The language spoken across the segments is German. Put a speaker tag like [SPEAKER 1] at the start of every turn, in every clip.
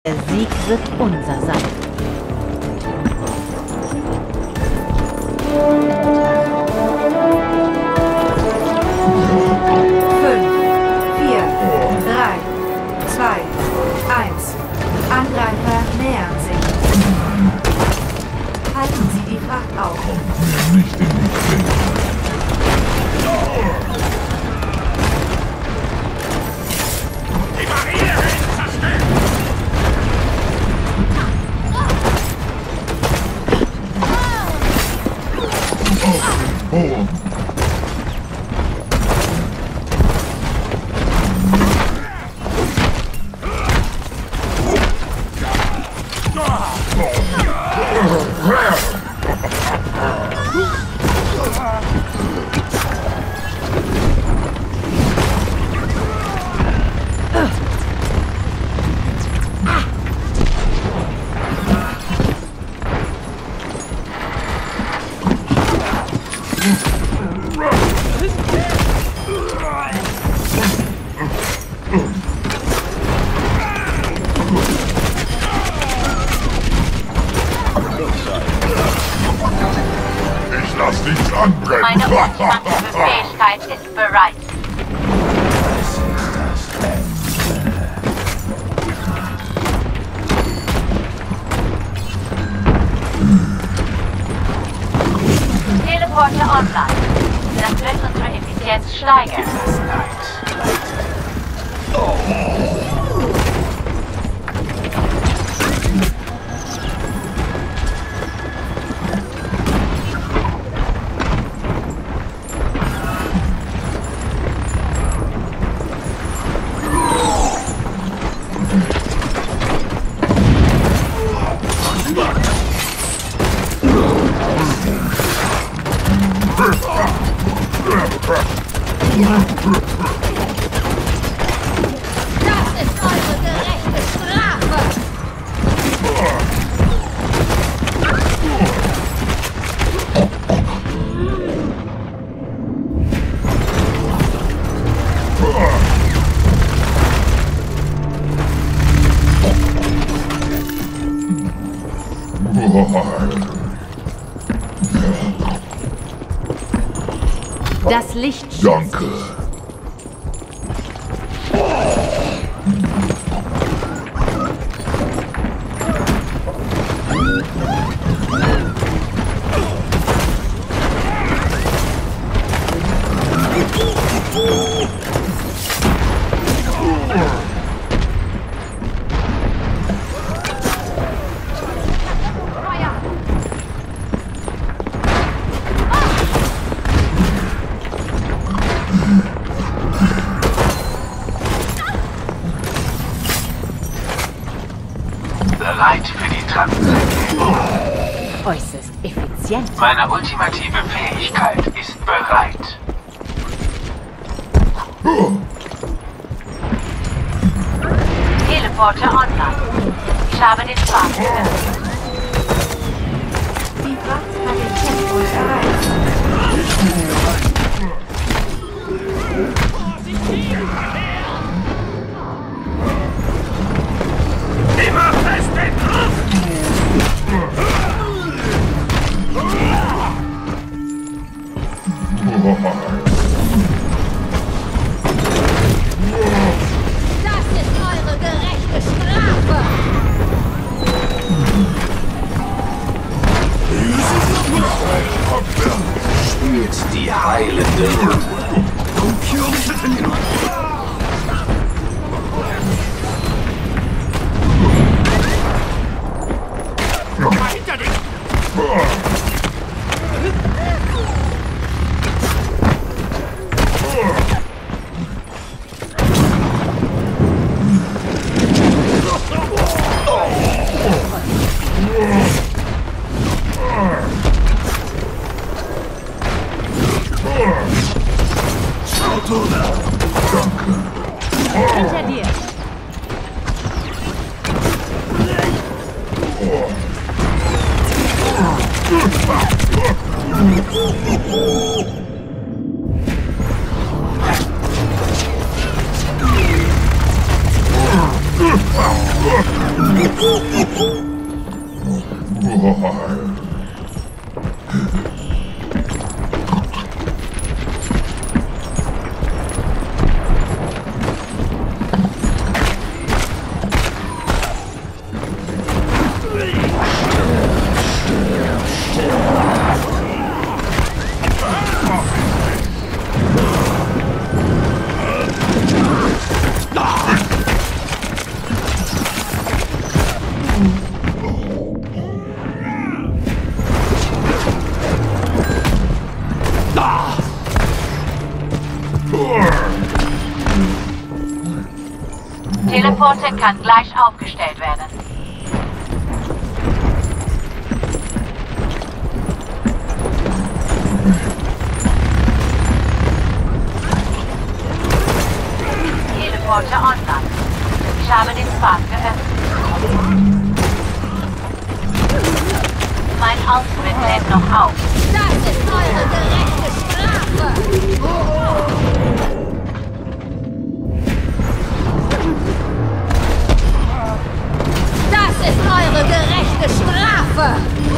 [SPEAKER 1] Der Sieg wird unser sein.
[SPEAKER 2] 5, 4, 3, 2, 1. Angreifer nähern sich. Halten Sie die Fracht auf.
[SPEAKER 3] Nicht in die Klinge.
[SPEAKER 4] Die Barriere ist zerstört!
[SPEAKER 3] Oh. Ich lass nichts anbrennen.
[SPEAKER 5] Meine ultimative Fähigkeit ist bereit. Teleporter online. Das wird unsere Effizienz steigern.
[SPEAKER 6] Das ist eure gerechte Strafe!
[SPEAKER 1] Das Licht schützt
[SPEAKER 3] Danke.
[SPEAKER 1] dich.
[SPEAKER 4] Bereit für die Transaktion.
[SPEAKER 1] Äußerst effizient.
[SPEAKER 4] Meine ultimative Fähigkeit ist bereit.
[SPEAKER 5] Teleporter online. Ich habe den Pfad geöffnet.
[SPEAKER 2] Die Fracht hat den Checkpoint erreicht.
[SPEAKER 4] Immer fest den Griff!
[SPEAKER 6] Das ist eure gerechte Strafe!
[SPEAKER 4] Spielt die heilende. Hinter dich!
[SPEAKER 1] Hinter dir.
[SPEAKER 5] Teleporter kann gleich aufgestellt werden. Teleporter online. Ich habe den Pfad geöffnet. Mein Ausblick lädt noch auf.
[SPEAKER 6] Das ist eure gerechte Strafe! Das ist eure gerechte Strafe!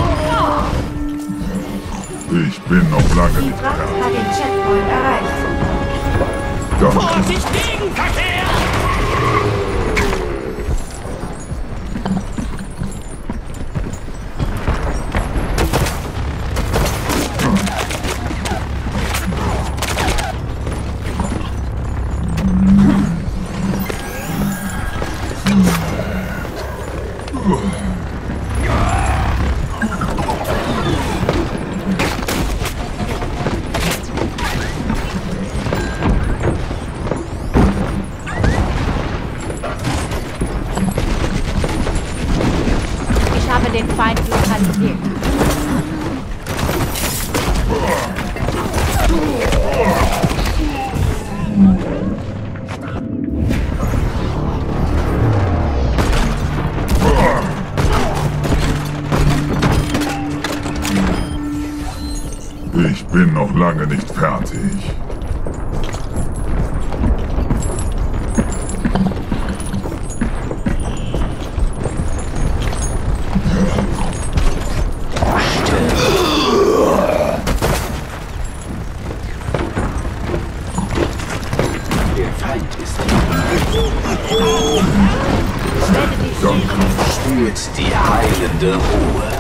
[SPEAKER 3] Ich bin noch lange
[SPEAKER 2] Die
[SPEAKER 3] nicht
[SPEAKER 2] Fracht
[SPEAKER 3] fertig.
[SPEAKER 2] hat den Checkpoint erreicht.
[SPEAKER 3] Danke.
[SPEAKER 7] Vorsicht, Gegenverkehr!
[SPEAKER 1] Ich habe den Feind lokalisiert.
[SPEAKER 3] Ich bin noch lange nicht fertig.
[SPEAKER 4] Der Feind ist spürt die heilende Ruhe.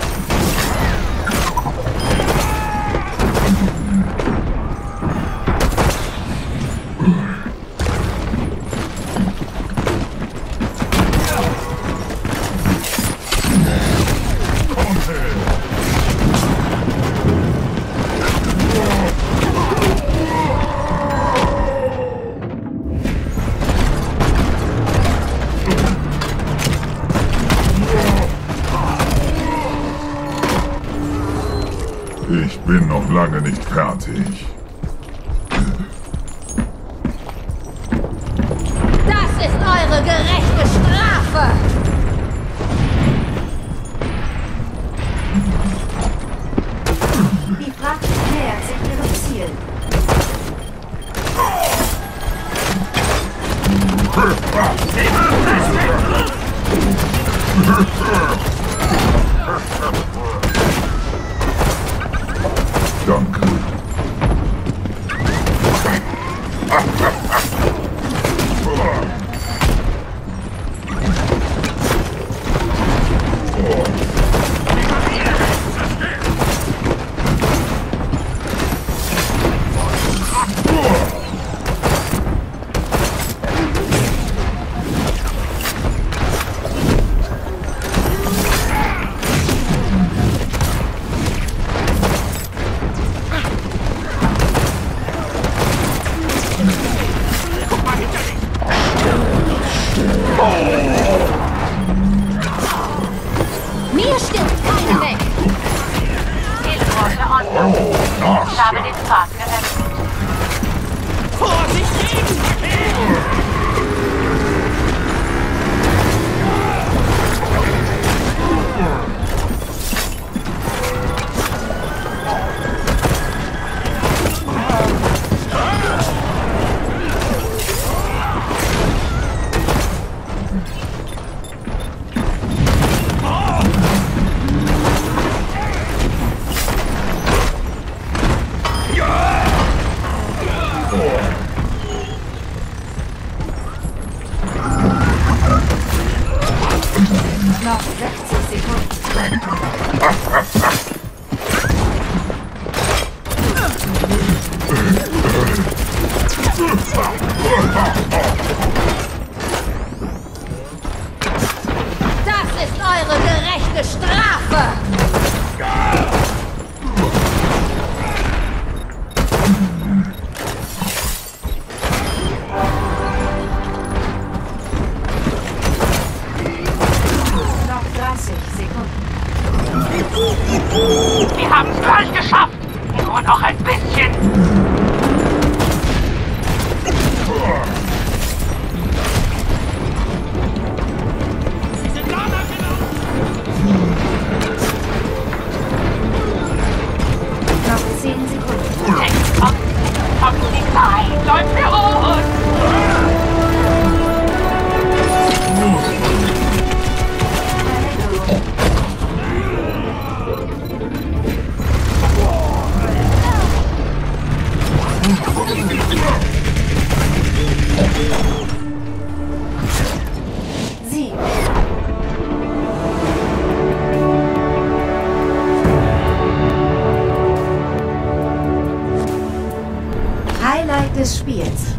[SPEAKER 3] Ich bin noch lange nicht fertig.
[SPEAKER 6] Das ist eure gerechte Strafe!
[SPEAKER 2] Die Fracht nähert sich ihrem Ziel.
[SPEAKER 3] Danke.
[SPEAKER 2] Noch 60 Sekunden.
[SPEAKER 6] Das ist eure gerechte Strafe!
[SPEAKER 2] Noch 30 Sekunden.
[SPEAKER 4] Wir haben es gleich geschafft. Nur noch ein bisschen.
[SPEAKER 2] Noch 10 Sekunden.
[SPEAKER 4] Die Zeit läuft für uns.
[SPEAKER 2] Sieg. Highlight des Spiels.